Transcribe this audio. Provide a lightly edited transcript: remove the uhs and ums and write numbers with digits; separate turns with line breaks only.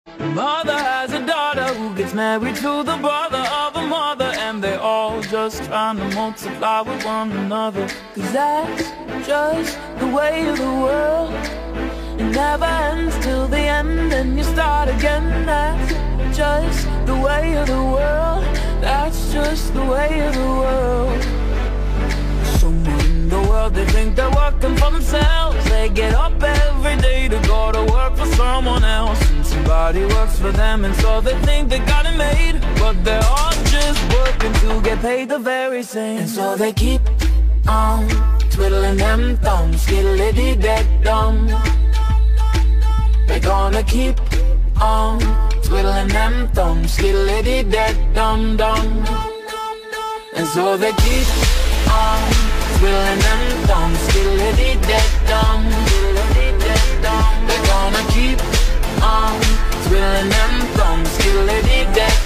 A mother has a daughter who gets married to the brother of a mother, and they all just trying to multiply with one another. 'Cause that's just the way of the world. It never ends till the end, and you start again. That's just the way of the world. That's just the way of the world. Someone in the world, they think they're working for themselves. They get up every day to go to work for someone else, and somebody works for them, and so they think they got it made. But they're all just working to get paid the very same. And so they keep on twiddling them thumbs, skiddly-dee-dead-dum. They're gonna keep on twiddling them thumbs, skiddly-dee-dead-dum-dum. And so they keep on twiddling them thumbs, skiddly-dee-dead-dum. They're gonna keep on twiddling them thumbs, skiddly-dee-dead-dum.